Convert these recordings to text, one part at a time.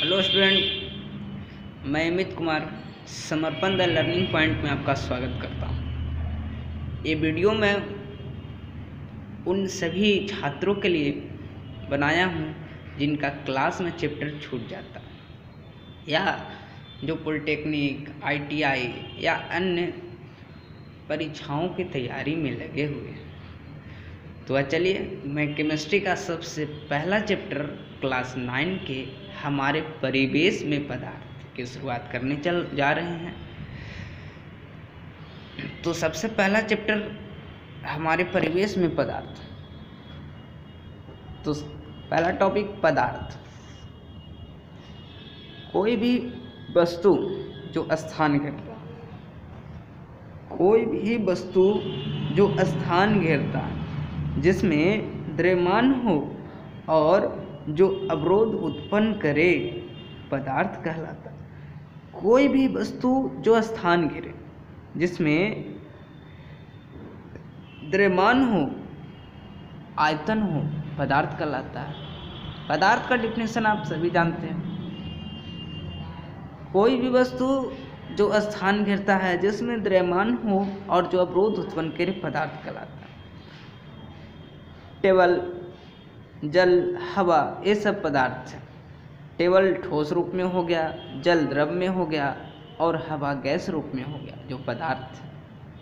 Hello student, मैं अमित कुमार समर्पण the learning point में आपका स्वागत करता हूँ। ये वीडियो मैं उन सभी छात्रों के लिए बनाया हूँ जिनका क्लास में चैप्टर छूट जाता है या जो पॉलिटेक्निक, ITI या अन्य परीक्षाओं की तैयारी में लगे हुए हैं। तो चलिए मैं केमिस्ट्री का सबसे पहला चैप्टर क्लास 9 के हमारे परिवेश में पदार्थ की शुरुआत करने जा रहे हैं। तो सबसे पहला चैप्टर हमारे परिवेश में पदार्थ। तो पहला टॉपिक पदार्थ। कोई भी वस्तु जो स्थान घेरता, कोई भी वस्तु जो स्थान घेरता, जिसमें द्रव्यमान हो और जो अवरोध उत्पन्न करे, पदार्थ कहलाता है। कोई भी वस्तु जो स्थान घेरे, जिसमें द्रव्यमान हो, आयतन हो, पदार्थ कहलाता है। पदार्थ का डिफिनेशन आप सभी जानते हैं। कोई भी वस्तु जो स्थान घेरता है, जिसमें द्रव्यमान हो और जो अवरोध उत्पन्न करे, पदार्थ कहलाता है। टेबल, जल, हवा, ये सब पदार्थ हैं। टेबल ठोस रूप में हो गया, जल द्रव में हो गया और हवा गैस रूप में हो गया, जो पदार्थ है।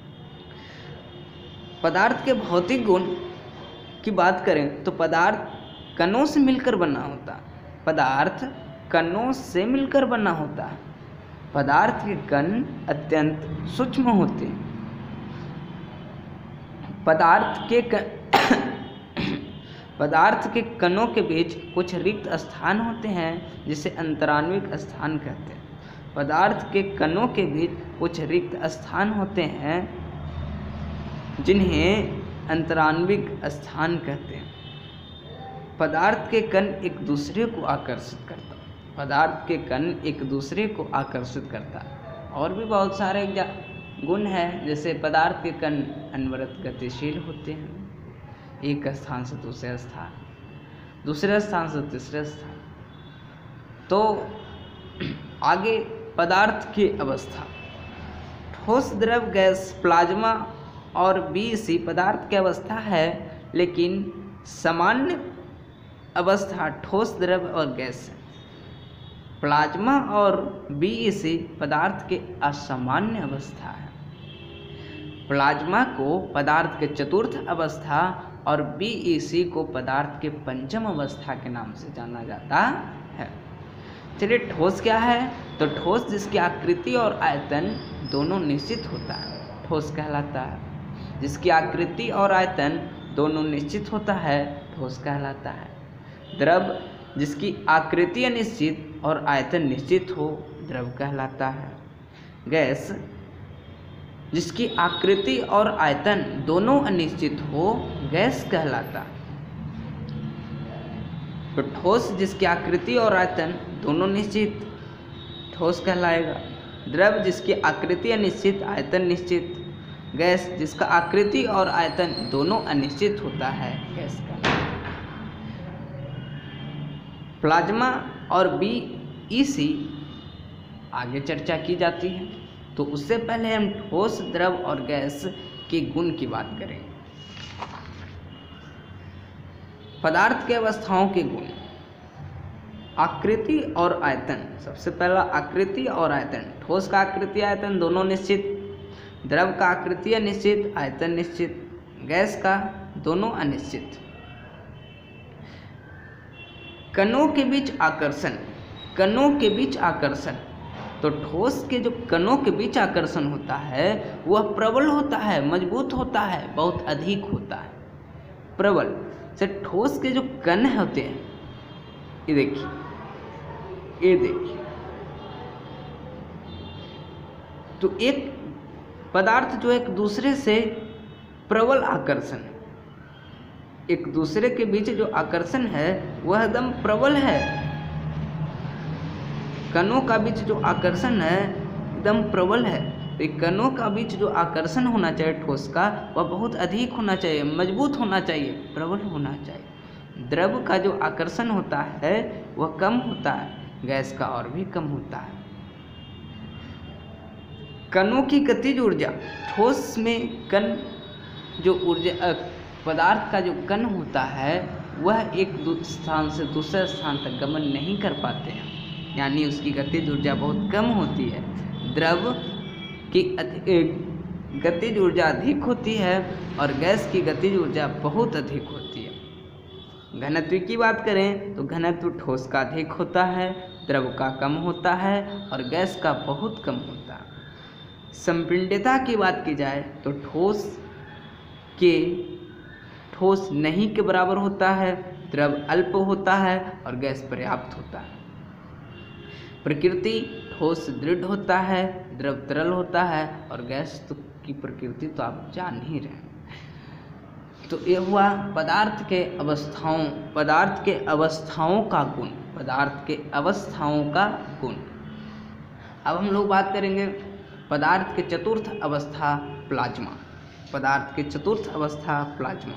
पदार्थ के भौतिक गुण की बात करें तो पदार्थ कणों से मिलकर बना होता है। पदार्थ कणों से मिलकर बना होता है। पदार्थ के कण अत्यंत सूक्ष्म होते हैं। पदार्थ के कणों के बीच कुछ रिक्त स्थान होते हैं, जिसे अंतराण्विक स्थान कहते हैं। पदार्थ के कणों के बीच कुछ रिक्त स्थान होते हैं, जिन्हें अंतराण्विक स्थान कहते हैं। पदार्थ के कण एक दूसरे को आकर्षित करता है। पदार्थ के कण एक दूसरे को आकर्षित करता है। और भी बहुत सारे गुण हैं, जैसे पदार्थ के कण अनवरत गतिशील होते हैं, एक स्थान से दूसरे स्थान, दूसरे स्थान से तीसरे स्थान। तो आगे पदार्थ की अवस्था। ठोस, द्रव, गैस, प्लाज्मा और BEC पदार्थ की अवस्था है, लेकिन सामान्य अवस्था ठोस, द्रव और गैस है। प्लाज्मा और BEC पदार्थ के असामान्य अवस्था है। प्लाज्मा को पदार्थ के चतुर्थ अवस्था और BEC को पदार्थ के पंचम अवस्था के नाम से जाना जाता है। चलिए, ठोस क्या है? तो ठोस जिसकी आकृति और आयतन दोनों निश्चित होता है, ठोस कहलाता है। जिसकी आकृति और आयतन दोनों निश्चित होता है, ठोस कहलाता है। द्रव जिसकी आकृति अनिश्चित और आयतन निश्चित हो, द्रव कहलाता है। गैस जिसकी आकृति और आयतन दोनों अनिश्चित हो, गैस कहलाता है। तो ठोस जिसकी आकृति और आयतन दोनों निश्चित, ठोस कहलाएगा। द्रव जिसकी आकृति अनिश्चित, आयतन निश्चित। गैस जिसका आकृति और आयतन दोनों अनिश्चित होता है, गैस कहलाएगा। प्लाज्मा और BEC आगे चर्चा की जाती है। तो उससे पहले हम ठोस, द्रव और गैस के गुण की बात करें। पदार्थ के अवस्थाओं के गुण। आकृति और आयतन। सबसे पहला आकृति और आयतन। ठोस का आकृति आयतन दोनों निश्चित, द्रव का आकृति अनिश्चित, आयतन निश्चित, गैस का दोनों अनिश्चित। कणों के बीच आकर्षण। कणों के बीच आकर्षण। तो ठोस के जो कणों के बीच आकर्षण होता है, वह प्रबल होता है, मजबूत होता है, बहुत अधिक होता है। प्रबल से ठोस के जो कण होते हैं, ये देखिए, ये देखिए, तो एक पदार्थ जो एक दूसरे से प्रबल आकर्षण, एक दूसरे के बीच जो आकर्षण है वह एकदम प्रबल है। कणों का बीच जो आकर्षण है एकदम प्रबल है। तो कणों का बीच जो आकर्षण होना चाहिए ठोस का, वह बहुत अधिक होना चाहिए, मजबूत होना चाहिए, प्रबल होना चाहिए। द्रव का जो आकर्षण होता है वह कम होता है, गैस का और भी कम होता है। कणों की गतिज ऊर्जा, ठोस में कण जो ऊर्जा पदार्थ का जो कण होता है वह एक स्थान से दूसरे स्थान तक गमन नहीं कर पाते हैं, यानी उसकी गतिज ऊर्जा बहुत कम होती है। द्रव की गतिज ऊर्जा अधिक होती है और गैस की गतिज ऊर्जा बहुत अधिक होती है। घनत्व की बात करें तो घनत्व ठोस का अधिक होता है, द्रव का कम होता है और गैस का बहुत कम होता है। संपीड्यता की बात की जाए तो ठोस नहीं के बराबर होता है, द्रव अल्प होता है और गैस पर्याप्त होता है। प्रकृति ठोस दृढ़ होता है, द्रव तरल होता है और गैस की प्रकृति तो आप जान ही रहे हैं। तो ये हुआ पदार्थ के अवस्थाओं का गुण, पदार्थ के अवस्थाओं का गुण। अब हम लोग बात करेंगे पदार्थ के चतुर्थ अवस्था प्लाज्मा। पदार्थ के चतुर्थ अवस्था प्लाज्मा।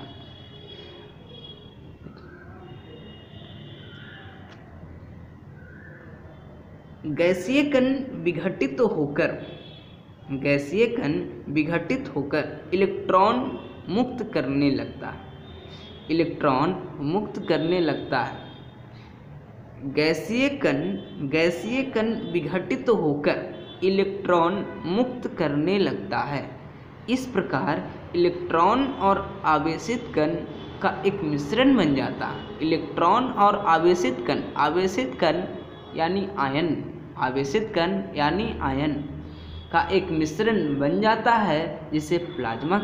गैसीय कण विघटित होकर इलेक्ट्रॉन मुक्त करने लगता है। गैसीय कण विघटित होकर इलेक्ट्रॉन मुक्त करने लगता है। इस प्रकार इलेक्ट्रॉन और आवेशित कण का एक मिश्रण बन जाता है। इलेक्ट्रॉन और आवेशित कण यानी आयन का एक मिश्रण बन जाता है जिसे प्लाज्मा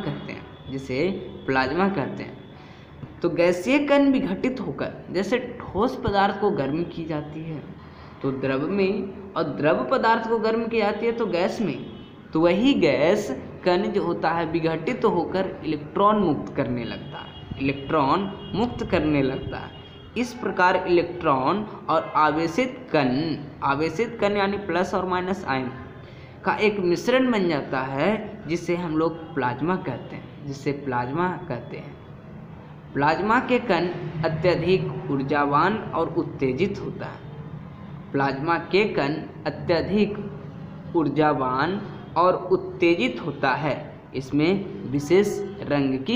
कहते हैं। तो गैसीय कण विघटित होकर, जैसे ठोस पदार्थ को गर्म की जाती है तो द्रव में, और द्रव पदार्थ को गर्म की जाती है तो गैस में, तो वही गैस कण जो होता है विघटित होकर इलेक्ट्रॉन मुक्त करने लगता है। इस प्रकार इलेक्ट्रॉन और आवेशित कण यानी प्लस और माइनस आयन का एक मिश्रण बन जाता है जिसे हम लोग प्लाज्मा कहते हैं। प्लाज्मा के कण अत्यधिक ऊर्जावान और उत्तेजित होता है। प्लाज्मा के कण अत्यधिक ऊर्जावान और उत्तेजित होता है। इसमें विशेष रंग की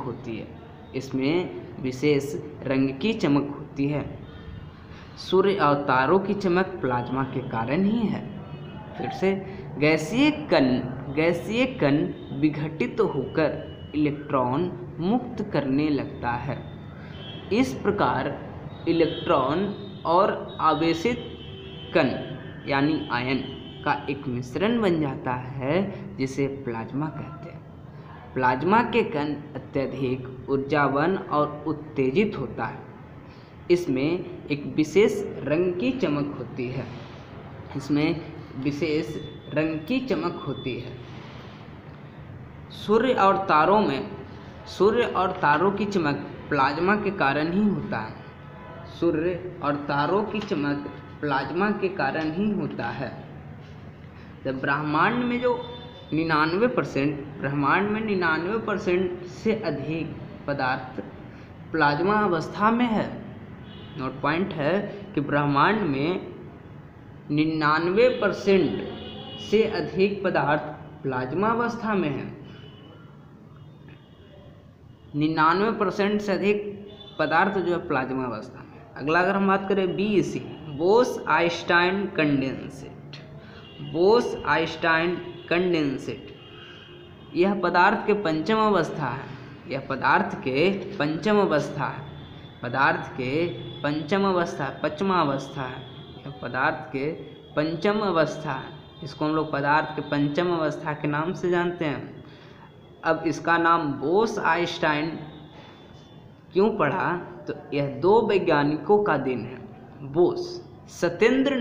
चमक होती है। सूर्य और तारों की चमक प्लाज्मा के कारण ही है। फिर से, गैसीय कण विघटित होकर इलेक्ट्रॉन मुक्त करने लगता है। इस प्रकार इलेक्ट्रॉन और आवेशित कण यानी आयन का एक मिश्रण बन जाता है जिसे प्लाज्मा कहते हैं। प्लाज्मा के कण अत्यधिक ऊर्जावान और उत्तेजित होता है। इसमें एक विशेष रंग की चमक होती है। सूर्य और तारों की चमक प्लाज्मा के कारण ही होता है। सूर्य और तारों की चमक प्लाज्मा के कारण ही होता है। जब ब्रह्मांड में 99% से अधिक पदार्थ प्लाज्मा अवस्था में है। नोट पॉइंट है कि ब्रह्मांड में 99% से अधिक पदार्थ प्लाज्मा अवस्था में है। 99% से अधिक पदार्थ जो है प्लाज्मा अवस्था में। अगला अगर हम बात करें BAC, बोस-आइंस्टाइन कंडेंसेट, यह पदार्थ के पंचम अवस्था है। इसको हम लोग पदार्थ के पंचम अवस्था के नाम से जानते हैं। अब इसका नाम बोस-आइंस्टाइन क्यों पड़ा, तो यह दो वैज्ञानिकों का दिन है। Satyendra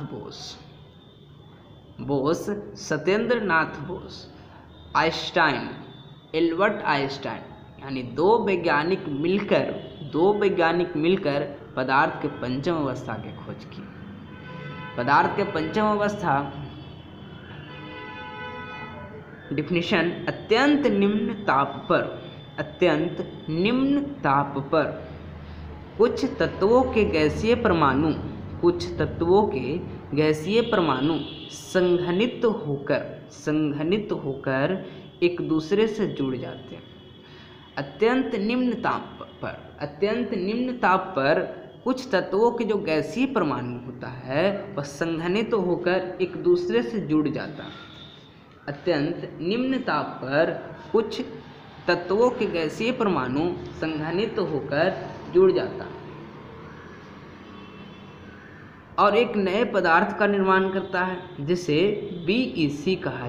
Nath Bose, Einstein, Albert Einstein, यानी दो वैज्ञानिक मिलकर पदार्थ के पंचम अवस्था की खोज की। पदार्थ के पंचम अवस्था डिफिनीशन, अत्यंत निम्न ताप पर कुछ तत्वों के गैसीय परमाणु कुछ तत्वों के गैसीय परमाणु संघनित होकर एक दूसरे से जुड़ जाते हैं। अत्यंत निम्न ताप पर कुछ तत्वों के जो गैसीय परमाणु होता है वह संघनित होकर एक दूसरे से जुड़ जाता है। अत्यंत निम्न ताप पर कुछ तत्वों के गैसीय परमाणु संघनित होकर जुड़ जाता है और एक नए पदार्थ का निर्माण करता है, जिसे BeC कहा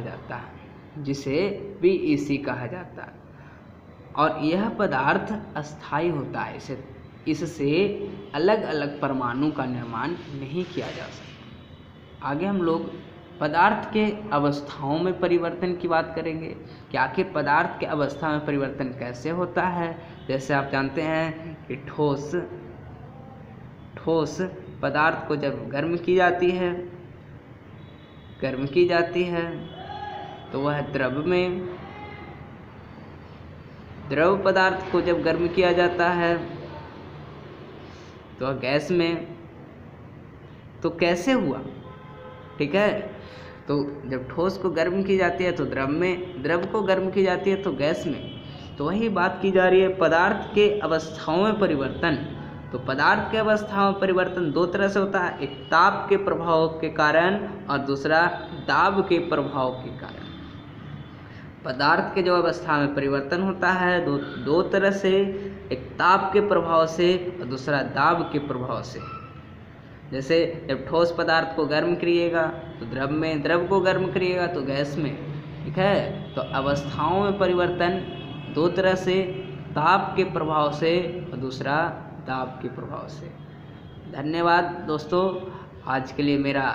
जाता है। और यह पदार्थ अस्थायी होता है, इससे अलग अलग परमाणु का निर्माण नहीं किया जा सकता। आगे हम लोग पदार्थ के अवस्थाओं में परिवर्तन की बात करेंगे कि आखिर पदार्थ के अवस्था में परिवर्तन कैसे होता है। जैसे आप जानते हैं कि ठोस पदार्थ को जब गर्म की जाती है तो वह द्रव पदार्थ को जब गर्म किया जाता है तो गैस में। तो कैसे हुआ, ठीक है। तो जब ठोस को गर्म की जाती है तो द्रव में, द्रव को गर्म की जाती है तो गैस में। तो वही बात की जा रही है पदार्थ के अवस्थाओं में परिवर्तन। तो पदार्थ के अवस्थाओं में परिवर्तन दो तरह से होता है, एक ताप के प्रभाव के कारण और दूसरा दाब के प्रभाव के कारण। पदार्थ के जो अवस्था में परिवर्तन होता है दो तरह से, एक ताप के प्रभाव से और दूसरा दाब के प्रभाव से। जैसे जब ठोस पदार्थ को गर्म करिएगा तो द्रव में, द्रव को गर्म करिएगा तो गैस में, ठीक है। तो अवस्थाओं में परिवर्तन दो तरह से, ताप के प्रभाव से और दूसरा दाब के प्रभाव से। धन्यवाद दोस्तों, आज के लिए मेरा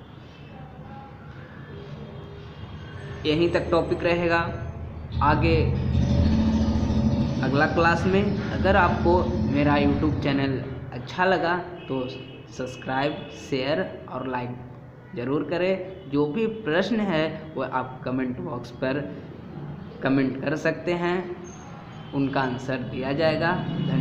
यहीं तक टॉपिक रहेगा। आगे अगला क्लास में अगर आपको मेरा YouTube चैनल अच्छा लगा तो सब्सक्राइब, शेयर और लाइक ज़रूर करें। जो भी प्रश्न है वो आप कमेंट बॉक्स पर कमेंट कर सकते हैं, उनका आंसर दिया जाएगा। धन्यवाद।